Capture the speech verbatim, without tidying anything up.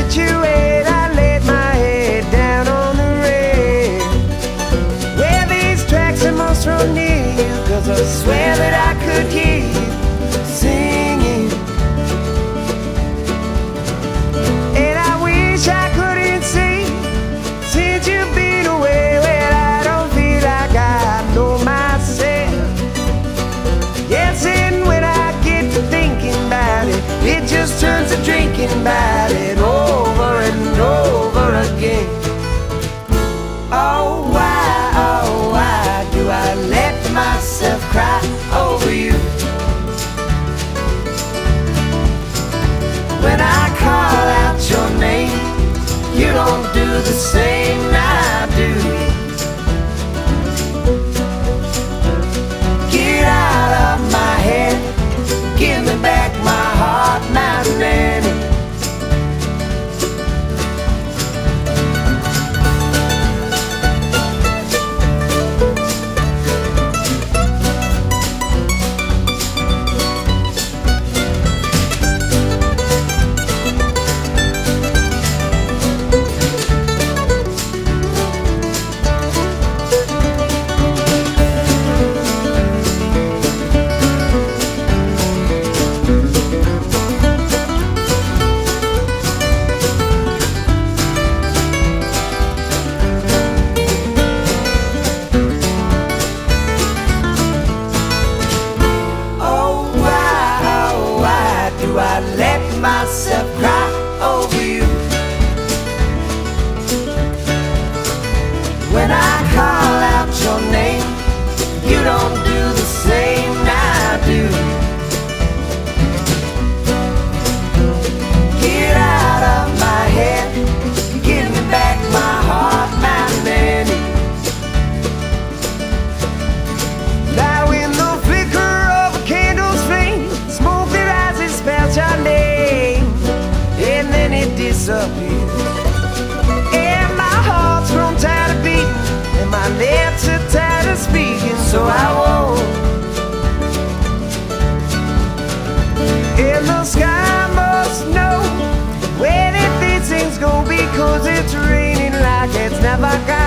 situate, I laid my head down on the rail. Well, these tracks are most real near you, 'cause I swear that I could hear you singing. And I wish I couldn't see, since you've been away. Well, I don't feel like I know myself. Yes, and when I get to thinking about it, it just turns to drinking about it over and over again. Oh, why, oh, why do I let myself cry over you? When I call out your name, you don't do the same now, do you? Get out of my head, give me back my heart, my nanny. I let myself cry over you. When I call out your name, you don't do the same now, do you? Get out of my head, give me back my heart, my nanny. Now in the flicker of a candle's flame, smoke that rises spells your name, and then it disappears. And my heart's grown tired of beating, and my lips are tired of speaking, so I won't. And the sky must know when if these things gon' be, 'cause it's raining like it's never got